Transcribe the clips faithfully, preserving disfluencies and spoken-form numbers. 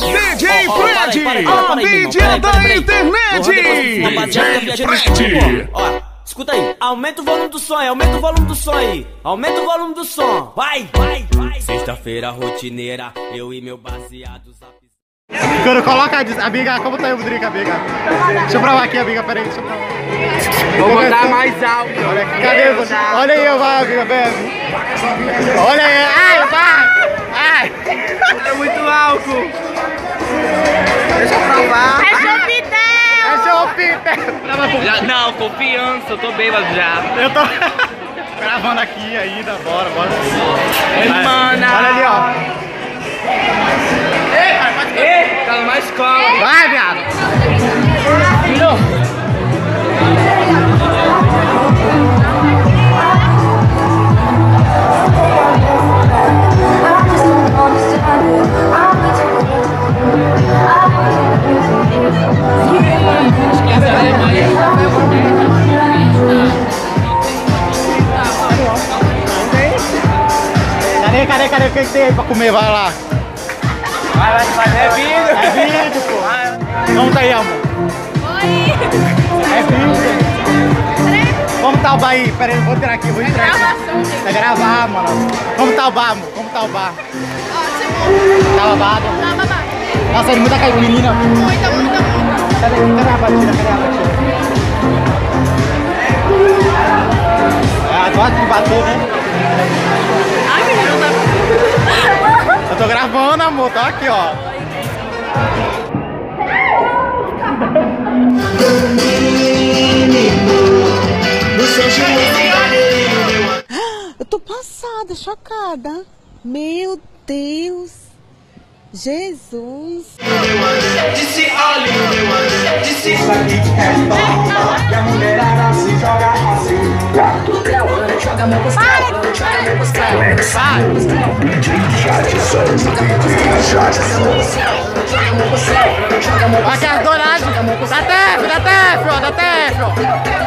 D J Fred, a mídia da internet. D J Fred. Ó, escuta aí. Aumenta o volume do som aí, aumenta o volume do som aí. Aumenta o volume do som. Vai, vai, vai. Sexta-feira rotineira, eu e meu baseado. Quando coloca a biga, como tá aí o Rodrigo, a biga? Deixa eu provar aqui a biga, peraí, deixa eu provar. Vou botar mais alto. Olha aqui, cadê você? Olha aí, vai, a biga, bebe. Olha aí, ai, vai! Ai! É muito álcool. Deixa eu provar. É Chopitel! É Chopitel! Não, confiança, eu tô bêbado já. Eu tô gravando aqui ainda, bora, bora. Ei, mana. Olha ali, ó. Ei, tá numa escola. Vai, viado! Virou. Cadê, cadê, cadê? O que tem aí pra comer? Vai lá. Vai, vai, vai. É vídeo. É vídeo, pô. Como tá aí, amor? Oi! É vídeo. Como tá o bar aí? Pera aí, vou tirar aqui, vou entrar aqui. Gravação, gente. Vai gravar, mano. Como tá o bar, amor? Como tá o bar? Ótimo! Tá babado? Tá babado. Nossa, ele muita caiu, menina. Muita, muita, muita. Cadê, cadê a batida? Cadê a batida? Ah, gosta de bater, né? Ai, menino, tá... Eu tô gravando, amor. Tô aqui, ó. Eu tô passada, chocada. Meu Deus. Jesus. Disse olhe, disse isso aqui é só que a mulherada se joga assim. Joga a mão pros caras, joga a mão pros caras. Vai! D J Jadson, D J Jadson. Aqui as douradas. Dá tempo, dá tempo, ó, dá tempo.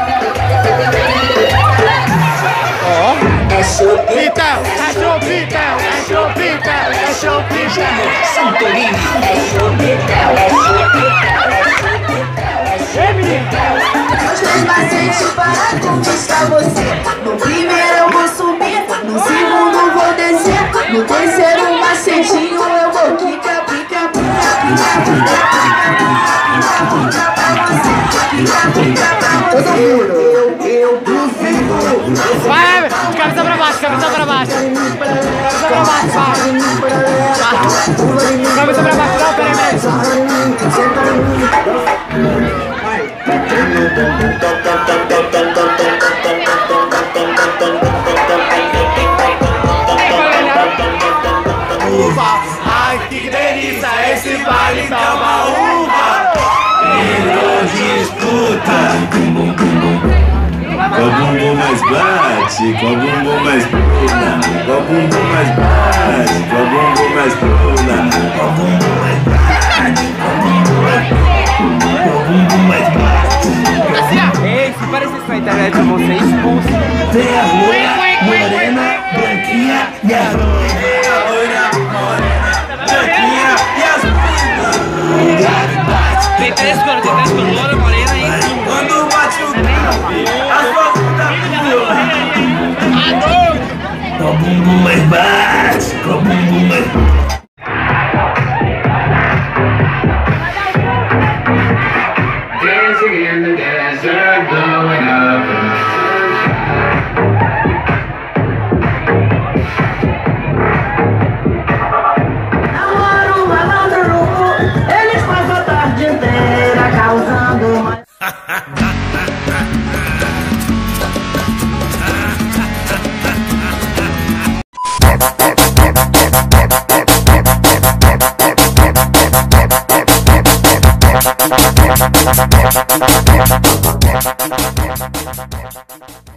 Ó. É Chopitão, é Chopitão, é Chopitão, é Chopitão. Santorini, é Chopitão, é Chopitão, é Chopitão. Os três macetes para conquistar você. No primeiro eu vou subir, no segundo vou descer, no terceiro macetinho eu vou quica, pica, pica, pica, pica, pica, pica pra você, pica, pica pra você. Eu, eu duvido. Vai, de cabeça pra baixo, cabeça pra baixo. Cabeça pra baixo, vai. Cabeça pra baixo, não, peraí, Uva, ai que delícia, esse baile dá uma uva. Virou disputa. Qual bumbum mais bate, qual bumbum mais pula, qual bumbum mais bate, qual bumbum mais pula, qual bumbum mais bate, qual bumbum mais pula, qual bumbum mais bate. Ei, se parecesse na internet, eu vou ser expulso. Tem a loira, morena, branquinha e a loira, loira, morena, branquinha e as meninas. Tem três cores, tem três cores, loura, morena e... Quando bate o bico, as fotos da pula. Qual bumbum mais bate, qual bumbum mais bate. Dancing in the desert, blowing up. Namoro, malandro, eles passam a tarde inteira causando uma... Thank you.